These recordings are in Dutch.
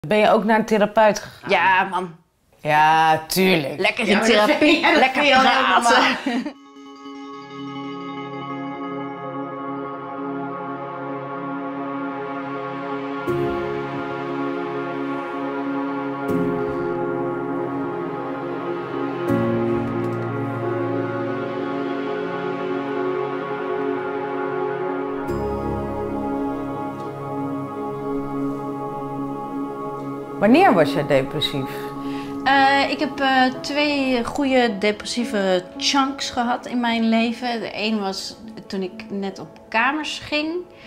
Ben je ook naar een therapeut gegaan? Ja, man. Ja, tuurlijk. Lekker in therapie, lekker praten. Wanneer was jij depressief? Ik heb 2 goede depressieve chunks gehad in mijn leven. De een was toen ik net op kamers ging.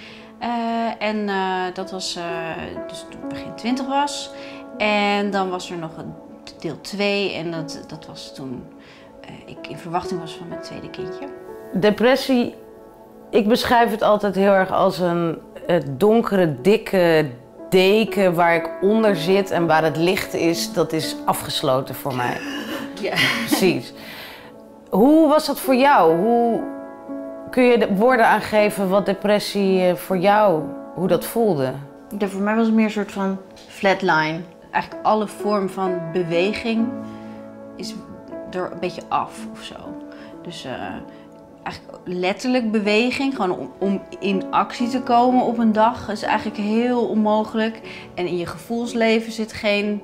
Dat was dus toen ik begin 20 was. En dan was er nog een deel 2 en dat was toen ik in verwachting was van mijn tweede kindje. Depressie, ik beschrijf het altijd heel erg als een donkere, dikke deken waar ik onder zit en waar het licht is, dat is afgesloten voor mij. Ja. Precies. Hoe was dat voor jou? Hoe kun je de woorden aangeven wat depressie voor jou, hoe dat voelde? Voor mij was het meer een soort van flatline. Eigenlijk alle vorm van beweging is er een beetje af of zo. Dus eigenlijk letterlijk beweging, gewoon om in actie te komen op een dag, is eigenlijk heel onmogelijk. En in je gevoelsleven zit geen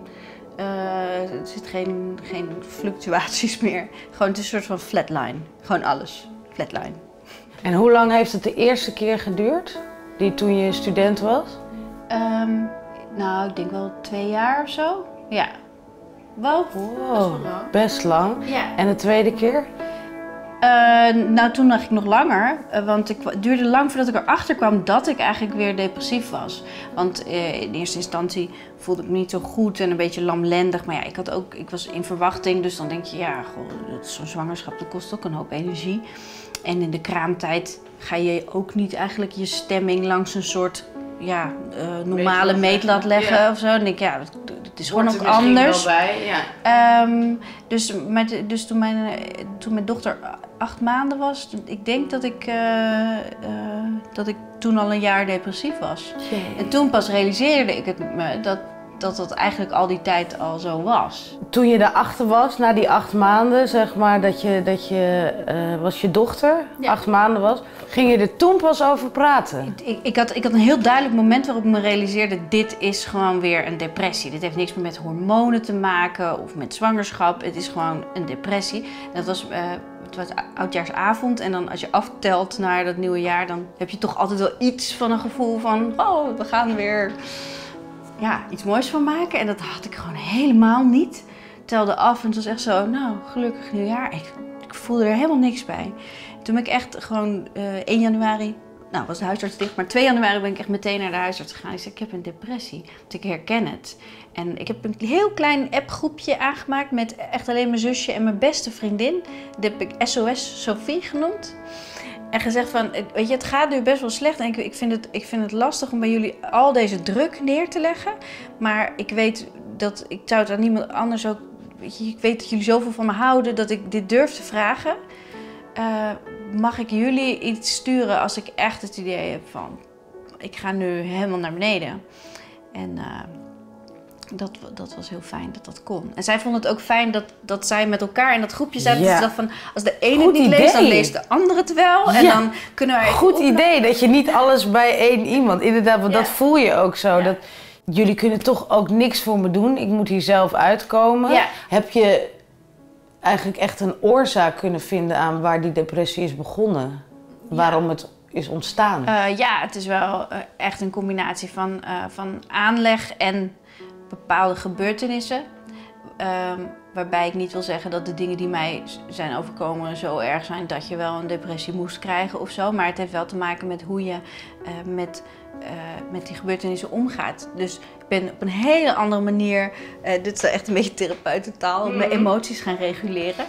fluctuaties meer. Gewoon het is een soort van flatline. Gewoon alles. Flatline. En hoe lang heeft het de eerste keer geduurd? Toen je student was? Nou, ik denk wel 2 jaar of zo. Ja. Wel. Wow, best lang. Ja. En de tweede keer? Nou, toen dacht ik nog langer, want het duurde lang voordat ik erachter kwam dat ik eigenlijk weer depressief was. Want in eerste instantie voelde ik me niet zo goed en een beetje lamlendig. Maar ja, ik was in verwachting, dus dan denk je, ja, zo'n zwangerschap dat kost ook een hoop energie. En in de kraamtijd ga je ook niet eigenlijk je stemming langs een soort normale meetlat leggen of zo. En dan denk ik, ja, het is gewoon ook anders. Wel bij, ja. Dus toen mijn dochter 8 maanden was, ik denk dat ik toen al een jaar depressief was. Jee. En toen pas realiseerde ik me dat eigenlijk al die tijd al zo was. Toen je daarachter was, na die 8 maanden, zeg maar, was je dochter, Ja. 8 maanden was, ging je er toen pas over praten? Ik had een heel duidelijk moment waarop ik me realiseerde, dit is gewoon weer een depressie. Dit heeft niks meer met hormonen te maken of met zwangerschap. Het is gewoon een depressie. En het was oudjaarsavond en dan als je aftelt naar dat nieuwe jaar, dan heb je toch altijd wel iets van een gevoel van, oh, we gaan weer iets moois van maken. En dat had ik gewoon helemaal niet. Telde af en het was echt zo, nou, gelukkig nieuwjaar. Ik voelde er helemaal niks bij. Toen ben ik echt gewoon 1 januari, nou was de huisarts dicht, maar 2 januari ben ik echt meteen naar de huisarts gegaan. Ik zei, ik heb een depressie, want ik herken het. En ik heb een heel klein appgroepje aangemaakt met echt alleen mijn zusje en mijn beste vriendin. Dat heb ik SOS Sophie genoemd. En gezegd van, weet je, het gaat nu best wel slecht en ik vind het lastig om bij jullie al deze druk neer te leggen. Maar ik weet dat, ik zou het aan niemand anders ook, weet je, ik weet dat jullie zoveel van me houden dat ik dit durf te vragen. Mag ik jullie iets sturen als ik echt het idee heb van, ik ga nu helemaal naar beneden. En dat was heel fijn dat dat kon. En zij vond het ook fijn dat zij met elkaar in dat groepje zaten. Ja. Dus dat van, als de ene Goed het niet leest, dan idee. leest de andere het wel. En Ja. dan kunnen wij... Goed idee, dat je niet alles bij één iemand, inderdaad, want Ja. dat voel je ook zo. Ja. Dat, jullie kunnen toch ook niks voor me doen, ik moet hier zelf uitkomen. Ja. Heb je eigenlijk echt een oorzaak kunnen vinden aan waar die depressie is begonnen? Waarom het is ontstaan? Het is wel echt een combinatie van aanleg en bepaalde gebeurtenissen. Waarbij ik niet wil zeggen dat de dingen die mij zijn overkomen zo erg zijn dat je wel een depressie moest krijgen of zo. Maar het heeft wel te maken met hoe je met die gebeurtenissen omgaat. Dus ik ben op een hele andere manier, dit is echt een beetje therapeutentaal, mijn emoties gaan reguleren.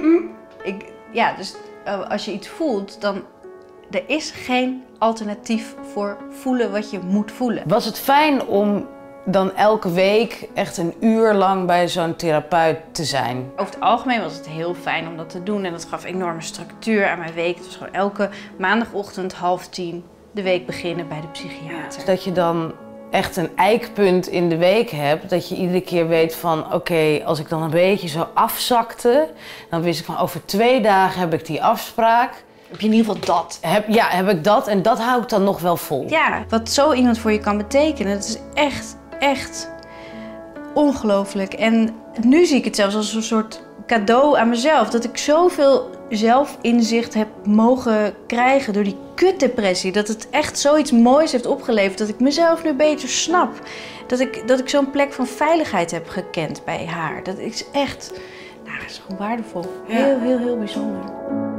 Dus als je iets voelt, dan er is geen alternatief voor voelen wat je moet voelen. Was het fijn om dan elke week echt een uur lang bij zo'n therapeut te zijn? Over het algemeen was het heel fijn om dat te doen en dat gaf enorme structuur aan mijn week. Het was gewoon elke maandagochtend 9:30 de week beginnen bij de psychiater. Dat je dan echt een eikpunt in de week hebt, dat je iedere keer weet van oké, als ik dan een beetje zo afzakte, dan wist ik van over 2 dagen heb ik die afspraak. Heb je in ieder geval dat? Heb ik dat en dat hou ik dan nog wel vol. Ja, wat zo iemand voor je kan betekenen, dat is echt ongelooflijk. En nu zie ik het zelfs als een soort cadeau aan mezelf. Dat ik zoveel zelfinzicht heb mogen krijgen door die kutdepressie. Dat het echt zoiets moois heeft opgeleverd. Dat ik mezelf nu beter snap. Dat ik zo'n plek van veiligheid heb gekend bij haar. Dat is echt, nou, dat is gewoon waardevol. Heel bijzonder.